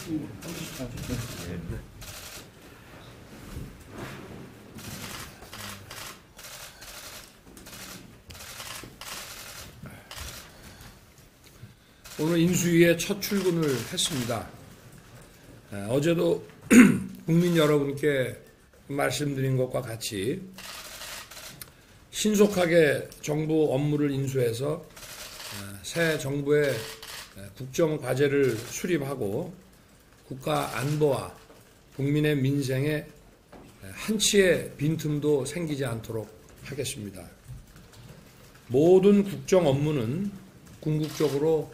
오늘 인수위에 첫 출근을 했습니다. 어제도 국민 여러분께 말씀드린 것과 같이 신속하게 정부 업무를 인수해서 새 정부의 국정 과제를 수립하고 국가 안보와 국민의 민생에 한치의 빈틈도 생기지 않도록 하겠습니다. 모든 국정 업무는 궁극적으로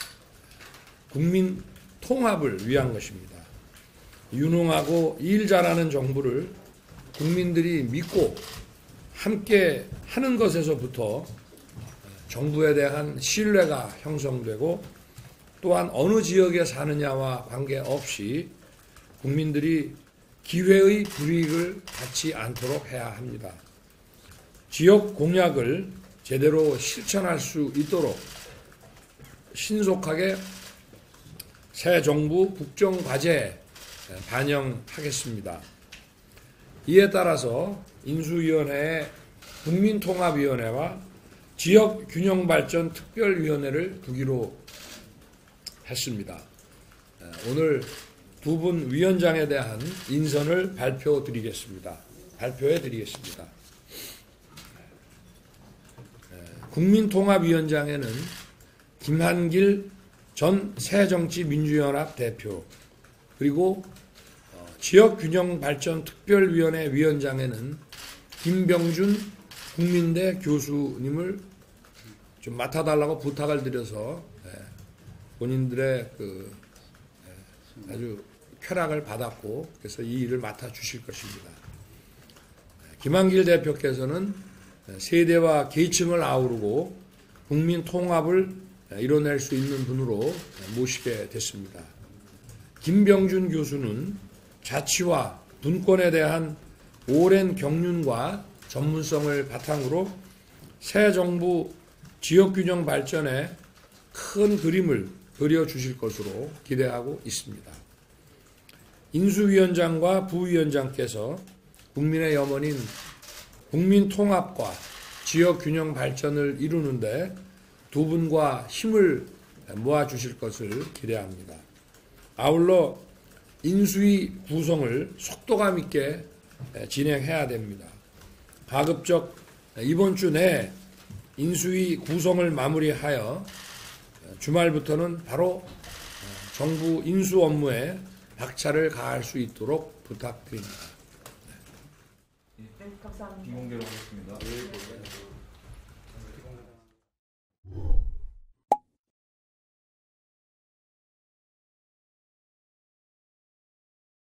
국민 통합을 위한 것입니다. 유능하고 일 잘하는 정부를 국민들이 믿고 함께 하는 것에서부터 정부에 대한 신뢰가 형성되고 또한 어느 지역에 사느냐와 관계없이 국민들이 기회의 불이익을 받지 않도록 해야 합니다. 지역 공약을 제대로 실천할 수 있도록 신속하게 새 정부 국정과제에 반영하겠습니다. 이에 따라서 인수위원회에 국민통합위원회와 지역균형발전특별위원회를 두기로 했습니다. 오늘 두 분 위원장에 대한 인선을 발표해 드리겠습니다. 국민통합위원장에는 김한길 전 새정치민주연합 대표, 그리고 지역균형발전특별위원회 위원장에는 김병준 국민대 교수님을 좀 맡아달라고 부탁을 드려서 본인들의 아주 쾌락을 받았고, 그래서 이 일을 맡아주실 것입니다. 김한길 대표께서는 세대와 계층을 아우르고 국민 통합을 이뤄낼 수 있는 분으로 모시게 됐습니다. 김병준 교수는 자치와 분권에 대한 오랜 경륜과 전문성을 바탕으로 새 정부 지역균형 발전에 큰 그림을 그려주실 것으로 기대하고 있습니다. 인수위원장과 부위원장께서 국민의 염원인 국민통합과 지역균형 발전을 이루는데 두 분과 힘을 모아주실 것을 기대합니다. 아울러 인수위 구성을 속도감 있게 진행해야 됩니다. 가급적 이번 주 내에 인수위 구성을 마무리하여 주말부터는 바로 정부 인수 업무에 박차를 가할 수 있도록 부탁드립니다. 감사합니다. 김홍대로 하겠습니다.